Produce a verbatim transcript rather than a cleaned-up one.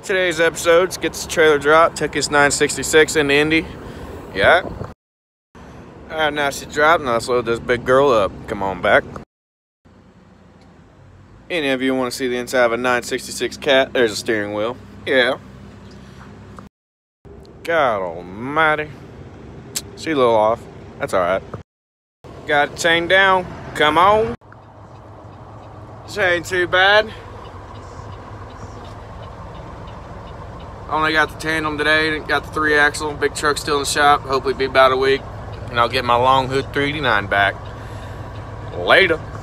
Today's episode gets the trailer drop. Took his nine sixty-six into Indy. Yeah. Alright, now she's dropped. Now let's load this big girl up. Come on back. Any of you want to see the inside of a nine sixty-six Cat? There's a steering wheel. Yeah. God almighty. She a little off. That's alright. Got it chained down. Come on. This ain't too bad. Only got the tandem today. Got the three axle. Big truck still in the shop. Hopefully be about a week. And I'll get my long hood three eighty-nine back. Later.